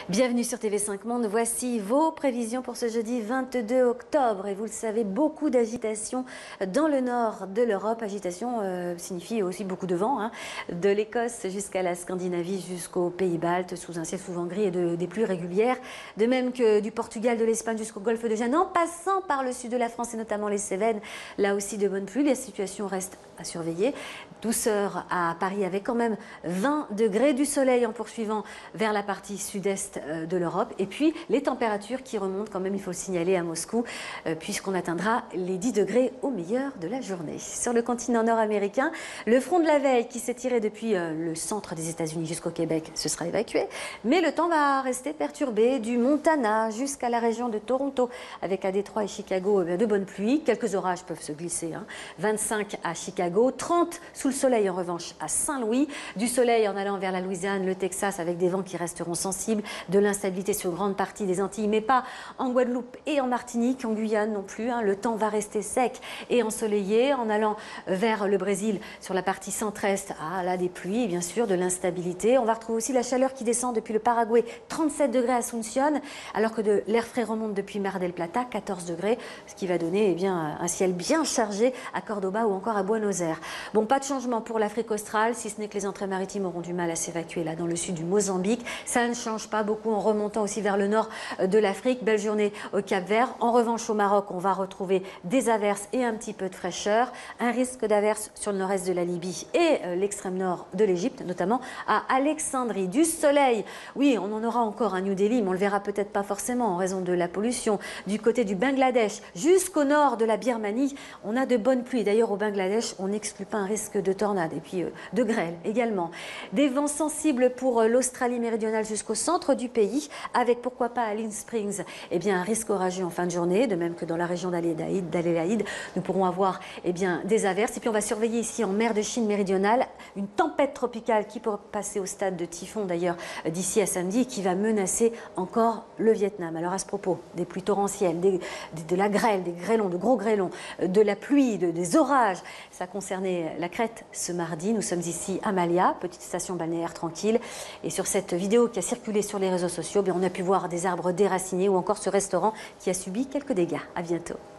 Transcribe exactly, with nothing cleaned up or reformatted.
Bienvenue sur T V cinq Monde, voici vos prévisions pour ce jeudi vingt-deux octobre. Et vous le savez, beaucoup d'agitation dans le nord de l'Europe. Agitation euh, signifie aussi beaucoup de vent, hein, de l'Écosse jusqu'à la Scandinavie, jusqu'aux Pays-Baltes, sous un ciel souvent gris et de, des pluies régulières. De même que du Portugal, de l'Espagne jusqu'au golfe de Gênes, en passant par le sud de la France et notamment les Cévennes. Là aussi de bonnes pluies, la situation reste à surveiller. Douceur à Paris avec quand même vingt degrés, du soleil en poursuivant vers la partie sud-est de l'Europe. Et puis les températures qui remontent quand même, il faut le signaler, à Moscou, puisqu'on atteindra les dix degrés au meilleur de la journée. Sur le continent nord-américain, le front de la veille qui s'est tiré depuis le centre des États-Unis jusqu'au Québec se sera évacué. Mais le temps va rester perturbé du Montana jusqu'à la région de Toronto, avec à Détroit et Chicago de bonnes pluies. Quelques orages peuvent se glisser, hein. vingt-cinq à Chicago, trente sous le soleil en revanche à Saint-Louis. Du soleil en allant vers la Louisiane, le Texas, avec des vents qui resteront sensibles, de l'instabilité sur grande partie des Antilles, mais pas en Guadeloupe et en Martinique, en Guyane non plus, hein. Le temps va rester sec et ensoleillé. En allant vers le Brésil, sur la partie centre-est, ah, là des pluies et bien sûr de l'instabilité. On va retrouver aussi la chaleur qui descend depuis le Paraguay, trente-sept degrés à Asunción, alors que de l'air frais remonte depuis Mar del Plata, quatorze degrés, ce qui va donner eh bien, un ciel bien chargé à Cordoba ou encore à Buenos Aires. Bon, pas de changement pour l'Afrique australe, si ce n'est que les entrées maritimes auront du mal à s'évacuer là dans le sud du Mozambique. Ça ne change pas beaucoup en remontant aussi vers le nord de l'Afrique. Belle journée au Cap-Vert. En revanche, au Maroc, on va retrouver des averses et un petit peu de fraîcheur. Un risque d'averses sur le nord-est de la Libye et euh, l'extrême nord de l'Égypte, notamment à Alexandrie. Du soleil, oui, on en aura encore à New Delhi, mais on le verra peut-être pas forcément en raison de la pollution. Du côté du Bangladesh jusqu'au nord de la Birmanie, on a de bonnes pluies. D'ailleurs, au Bangladesh, on n'exclut pas un risque de tornade et puis euh, de grêle également. Des vents sensibles pour euh, l'Australie méridionale jusqu'au centre du pays, avec pourquoi pas à Alice Springs, eh bien, un risque orageux en fin de journée, de même que dans la région d'Adélaïde, nous pourrons avoir eh bien, des averses. Et puis on va surveiller ici en mer de Chine méridionale une tempête tropicale qui pourrait passer au stade de typhon d'ailleurs d'ici à samedi et qui va menacer encore le Vietnam. Alors à ce propos, des pluies torrentielles, des, des, de la grêle, des grêlons, de gros grêlons, de la pluie, de, des orages, ça concernait la Crète ce mardi. Nous sommes ici à Malia, petite station balnéaire tranquille. Et sur cette vidéo qui a circulé sur les réseaux sociaux, bien, on a pu voir des arbres déracinés ou encore ce restaurant qui a subi quelques dégâts. À bientôt.